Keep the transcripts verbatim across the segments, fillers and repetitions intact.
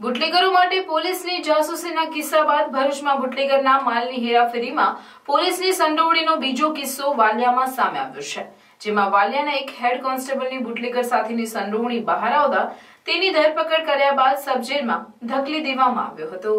બુટલેગરો માટે પોલીસની જાસૂસીના કિસ્સા બાદ ભરૂચમાં બુટલેગરના માલની હેરાફેરીમાં પોલીસની સંડોવણીનો બીજો કિસ્સો વાલિયામાં સામે આવ્યો છે, જેમાં વાલિયાના એક હેડ કોન્સ્ટેબલની બુટલેગર સાથેની સંડોવણી બહાર આવતા તેની ધરપકડ કર્યા બાદ સબજેલમાં ધકેલી દેવામાં આવ્યો હતો।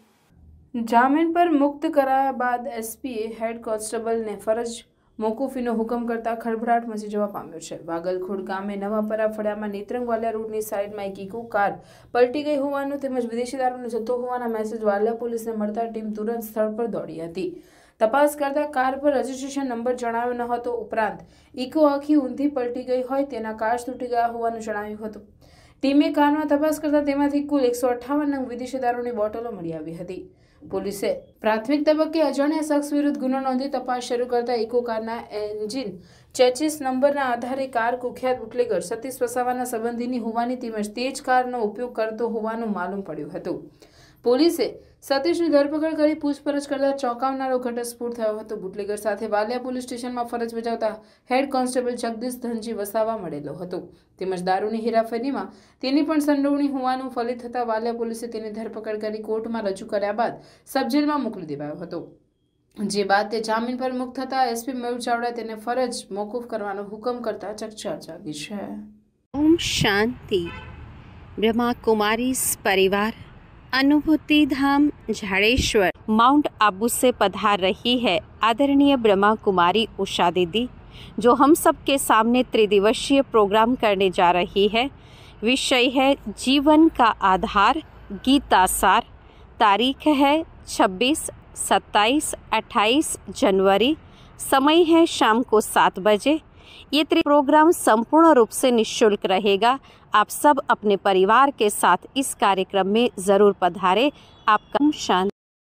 જામીન પર મુક્ત કરાયા બાદ એસપીએ હેડ કોન્સ્ટેબલને ફરજ મોકૂફીનો હુકમ કરતા ખળભળાટ મચી જવા પામ્યો છે। વાગલખોડ ગામે નવાપરા ફળિયામાં નેત્રંગ વાલિયા રોડની સાઈડમાં એક ઇકો કાર પલટી ગઈ હોવાનું તેમજ વિદેશી દારૂનો જથ્થો હોવાના મેસેજ વાલિયા પોલીસને મળતા ટીમ તુરંત સ્થળ પર દોડી હતી। તપાસ કરતા કાર પર રજીસ્ટ્રેશન નંબર જણાવ્યો ન હતો, ઉપરાંત ઇકો આખી ઊંધી પલટી ગઈ હોય તેના કાચ તૂટી ગયા હોવાનું જણાવ્યું હતું। ટીમે કારમાં તપાસ કરતા તેમાંથી કુલ એકસો અઠ્ઠાવન નંગ વિદેશી દારૂની બોટલો મળી આવી હતી। પોલીસે પ્રાથમિક તબક્કે અજાણ્યા શખ્સ વિરુદ્ધ ગુનો નોંધી તપાસ શરૂ કરતા ઇકો કારના એન્જિન ચેચિસ નંબરના આધારે કાર કુખ્યાત બુટલેગર સતીશ વસાવાના સંબંધીની હોવાની તેમજ તે જ કારનો ઉપયોગ કરતો હોવાનું માલુમ પડ્યું હતું। પોલીસે સતીશની ધરપકડ કરી પૂછપરછ કરતા ચોંકાવનારો ઘટસ્ફોટ થયો હતો। બુટલેગર સાથે વાલિયા પોલીસ સ્ટેશનમાં ફરજ બજાવતા હેડ કોન્સ્ટેબલ જગદીશ ધનજી વસાવા મળેલો હતો તેમજ દારૂની હેરાફેરીમાં તેની પણ સંડોવણી હોવાનું ફલિત થતા વાલિયા પોલીસે તેની ધરપકડ કરી કોર્ટમાં રજૂ કર્યા બાદ સબજેલમાં મોકલી દેવાયો હતો, જે બાદ તે જામીન પર મુક્ત થતા એસપી મયુર ચાવડા તેને ફરજ મોકૂફ કરવાનો હુકમ કરતા ચકચાર જાગી છે। ओम शांति। ब्रह्मा कुमारी परिवार अनुभूति धाम झाड़ेश्वर माउंट आबू से पधार रही है आदरणीय ब्रह्मा कुमारी उषा दीदी, जो हम सब के सामने त्रिदिवसीय प्रोग्राम करने जा रही है। विषय है जीवन का आधार गीता सार। तारीख है छब्बीस सत्ताईस अट्ठाईस जनवरी। समय है शाम को सात बजे। ये प्रोग्राम संपूर्ण रूप से निःशुल्क रहेगा। आप सब अपने परिवार के साथ इस कार्यक्रम में ज़रूर पधारें। आपका शांति।